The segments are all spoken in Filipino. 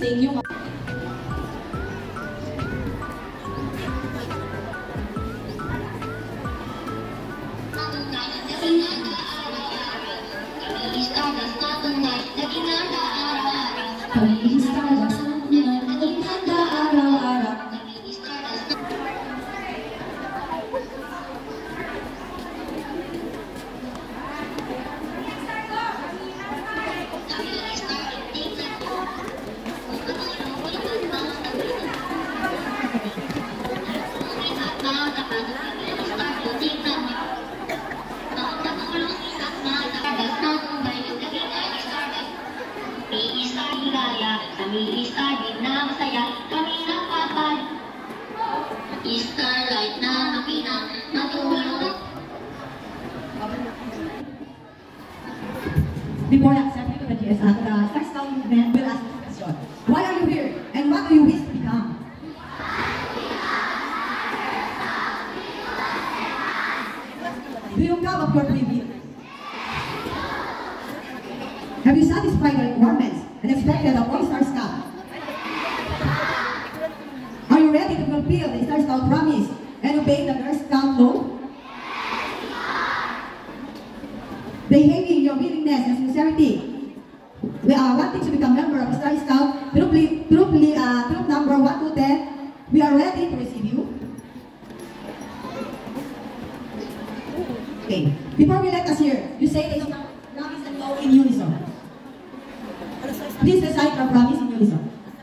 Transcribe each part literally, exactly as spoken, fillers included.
sing yung Starlight na makinang matulog. Before accepting the G S A, the Star Scout movement will ask this question. Why are you here? And what do you wish to become? Do you come of your free will? Have you satisfied the requirements and expected of all Star Scouts? Are you ready to fulfill the Star Scout promise and obey the Girl Scout law? Behaving your willingness and sincerity, we are wanting to become member of Star Scout. Troop, troop, uh, troop number one to ten. We are ready to receive you. Okay. Before we let us hear, you say the promise and law in unison. Please recite our promise in unison.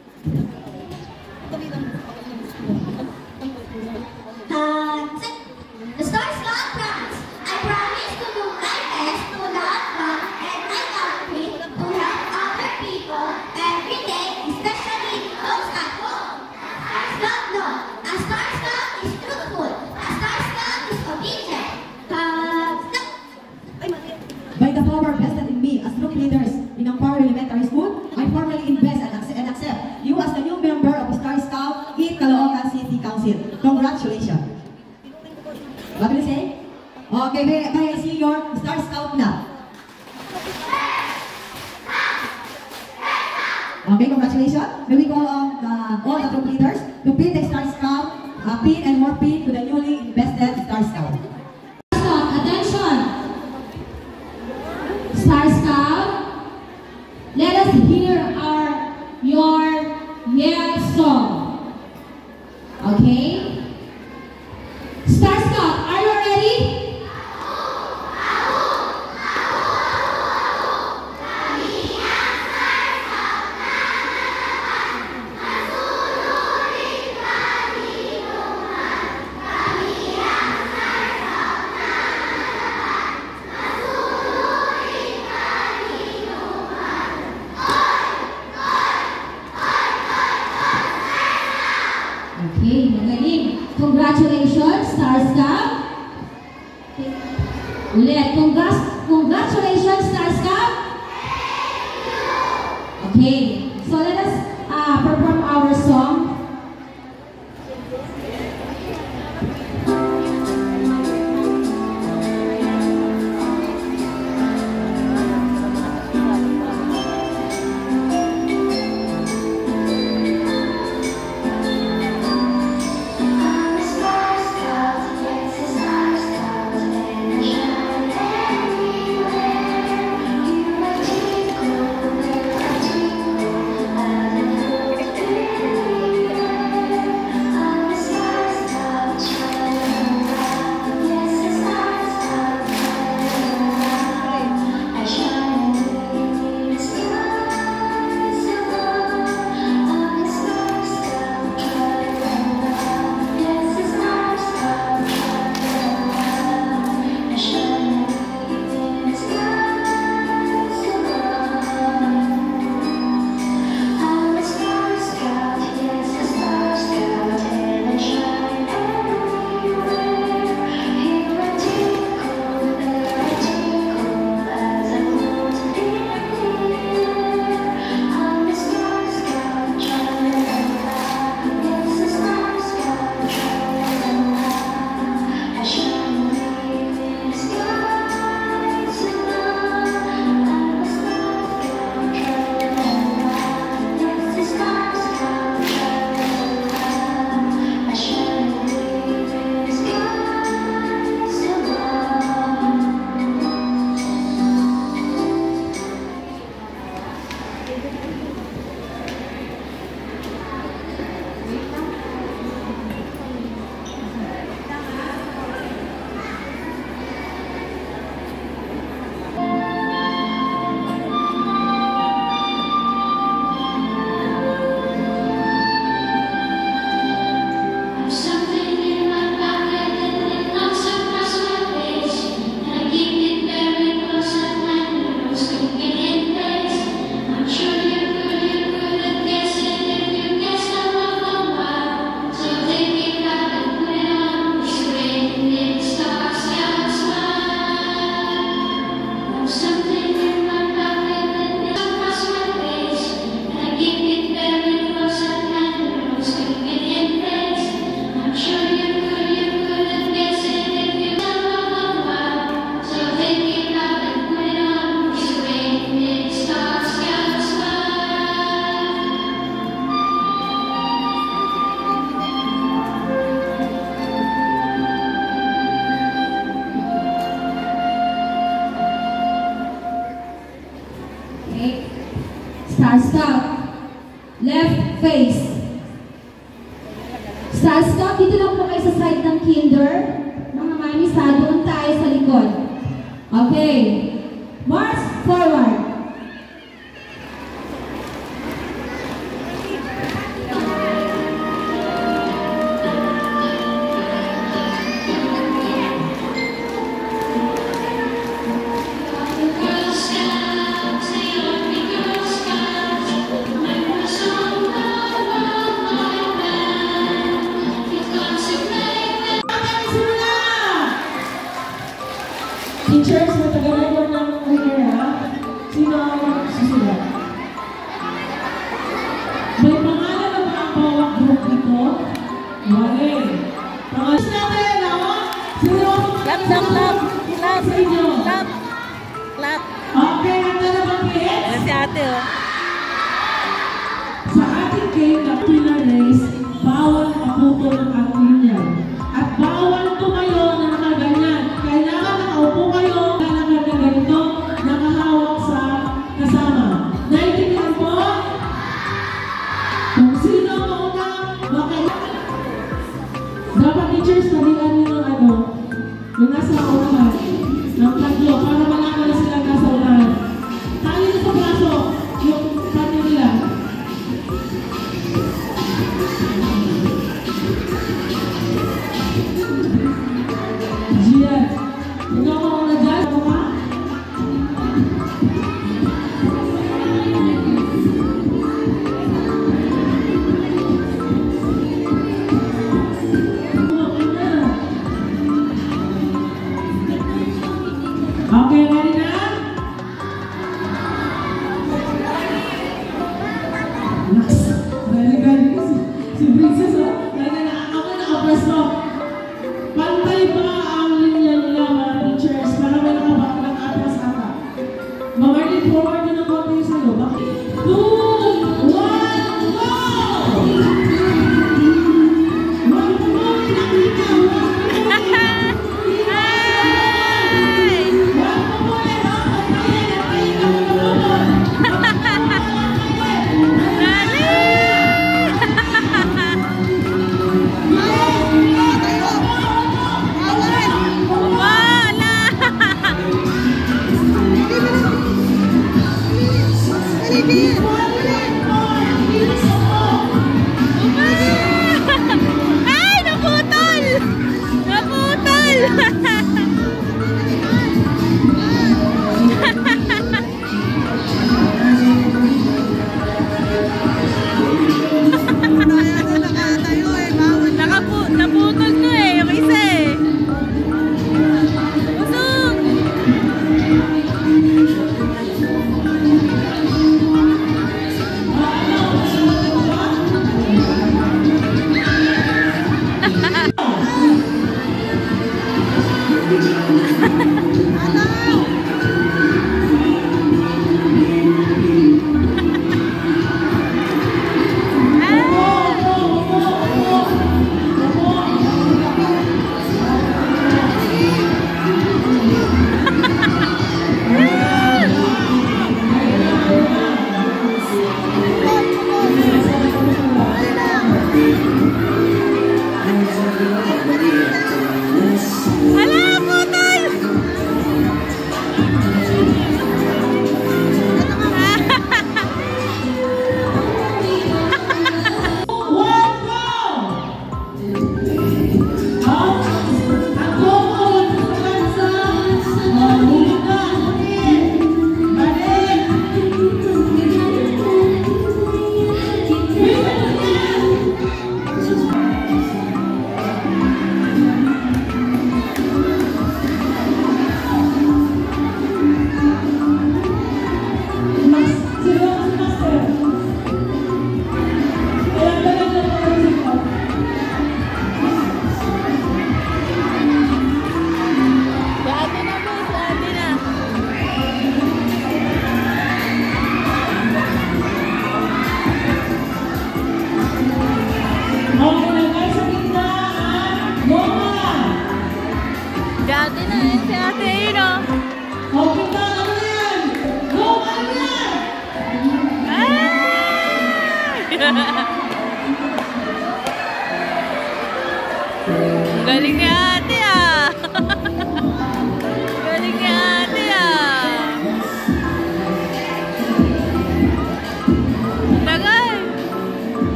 The Star Scout promise. I promise to do my best to love God and my country, to help other people every day, especially those at home. A Star Scout no. A Star Scout is truthful. A Star Scout is obedient. By the power vested in me as troop leaders in Amparo Elementary School, I formally invest and accept, and accept you as the new member of Star Scout in Caloocan City Council. Congratulations. What will you say? Okay, may, may I see your Star Scout now? Okay, congratulations. May we call on the, all the troop leaders to pin the Star Scout, uh, pin and more pin to the newly invested Star Scout. attention! Star Scout, let us hear our your yeah song. Okay? Star Scout, are you ready? Okay, magaling. Congratulations, Star Scout. Ulit, congrats, congratulations, Star Scout. Okay, so let us uh, perform our song. Everywhere you Star Scout. Left face. Star Scout, dito lang po kayo sa side ng kinder. Mga mamis ha, doon tayo sa likod. Okay. March forward. Teachers, matagalan mo ng prayer, ha? Sino ang susunod? May pangalan na ba ang bawat group dito? Okay. Pangalan natin, ha? Sino ang Clap, clap, clap, clap, sa inyo? clap, clap. Okay, ang dalawang kids. Yan si ate, oh. Sa ating game na pillar race, bawal maputol ng ating yan. At bawal tumayo na nakaganyan. Kailangan nakaupo kayo, kailangan na ganito, nakahawak sa kasama. Naintindihan po? Kung sino ang mauna, bakit? Dapat teachers, palihan nyo ng ano, yung nasa unahan, ng tatlo, para malaman na sila nasa unahan. Tayo na sa braso, yung kanya nila.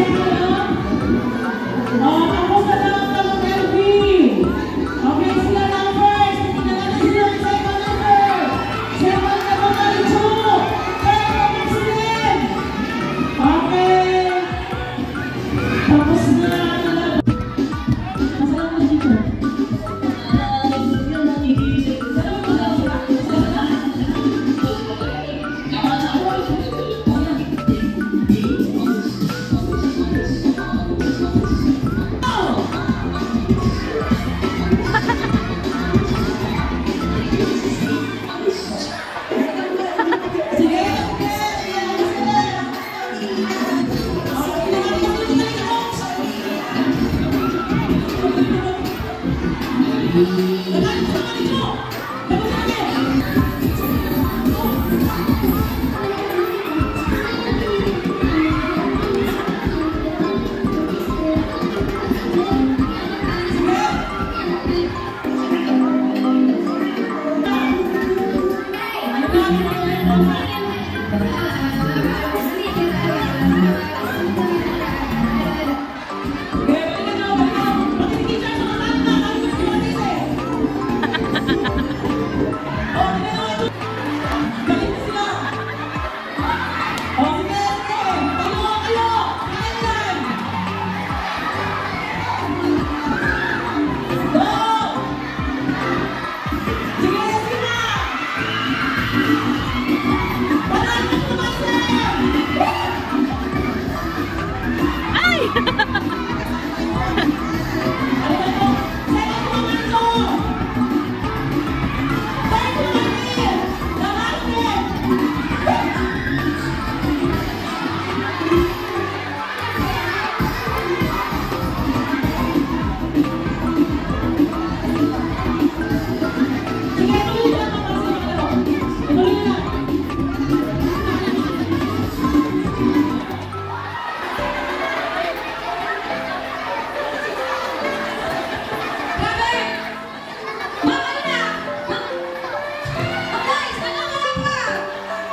Oh, tapos na lang ang L B. Okay, sila lang first. Hindi na natin sila ang second number. Second na po tayo, two. Third na Maximilian. Okay. Tapos na. Masarap na dito.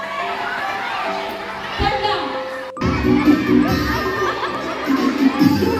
Third down.